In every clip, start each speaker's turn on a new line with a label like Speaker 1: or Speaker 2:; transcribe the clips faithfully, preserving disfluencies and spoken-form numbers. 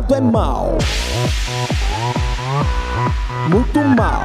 Speaker 1: pecado é mal, muito mal.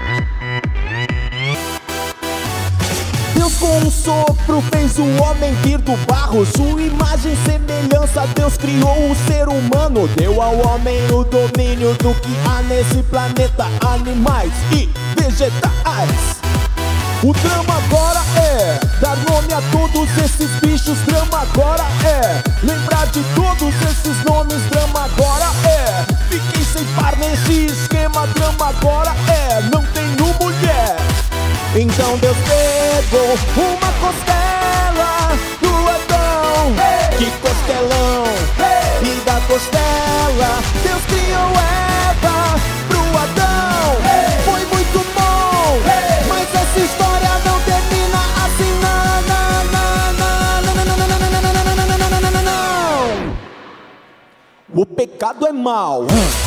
Speaker 1: Deus com um sopro fez o homem vir do barro. Sua imagem e semelhança Deus criou o ser humano. Deu ao homem o domínio do que há nesse planeta, animais e vegetais. O drama agora é dar nome a todos esses bichos. Drama agora é lembrar de todos esses nomes. Drama agora é fiquei sem par nesse esquema. Drama agora é não tenho mulher. Então Deus pegou uma costela do Adão, hey! Que costelão, hey! E da costela Deus criou Eva pro Adão, hey! Foi muito bom, hey! Mas essa história não termina assim, não, não, não, não, não, não, não, não, não, não, não, não. O pecado é mal,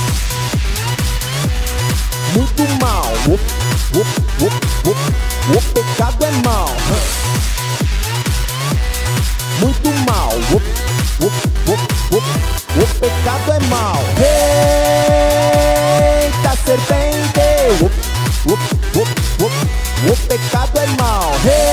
Speaker 1: muito mal. O, o, o, o, o pecado é mal, muito mal. O, o, o, o, o pecado é mal. Eita serpente, o, o, o, o, o pecado é mal.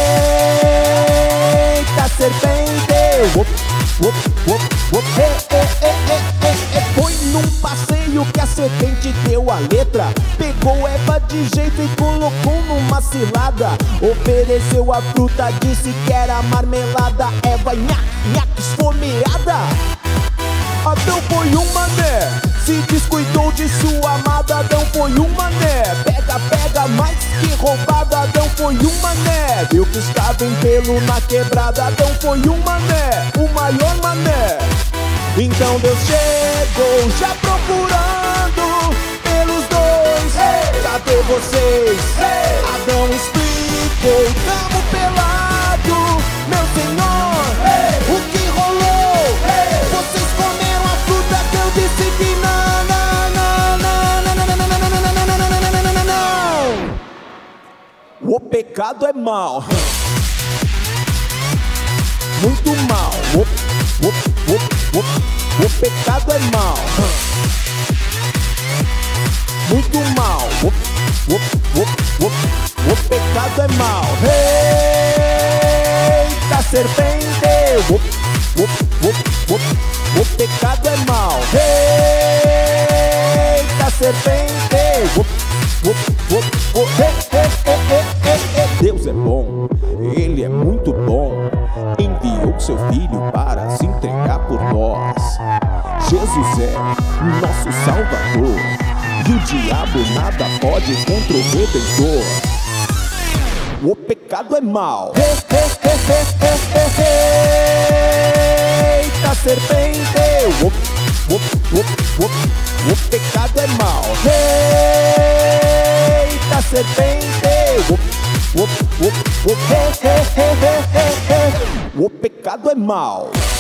Speaker 1: Eita serpente, o, o, o, o, e, e, e, e, e. Foi num passeio que a serpente deu a letra. Pegou Eva de jeito e colocou numa cilada. Ofereceu a fruta, disse que era marmelada. Eva nha, nha, esfomeada. Adão foi um mané, se descuidou de sua amada. Adão foi um mané, pega, pega, mais que roubada. Adão foi um mané, viu que estava em pelo na quebrada. Adão foi um mané, o maior mané. Então Deus chegou já procurando pelos dois, hey! Cadê vocês? Hey! Adão explicou, tamo pelado, meu senhor, hey! O que rolou? Hey! Vocês comeram a fruta que eu disse que não, não, não, não, não, não, não, não, não, não, não, não, não, não. O pecado é mal, muito mal. O, o, o, o, o pecado é mal, muito mal. O, o, o, o, o pecado é mal. Eita serpente, o, o, o, o, o pecado é mal. Eita serpente, o, o, o, o, e, e, e, e, e. Deus é bom, Ele é muito bom. Enviou seu filho para se entregar por nós. Jesus é nosso Salvador, e o diabo nada pode contra o Redentor. O pecado é mal. Eita serpente, o, o, o, o, o pecado é mal. Eita serpente, o, o, o, o, o pecado é mal.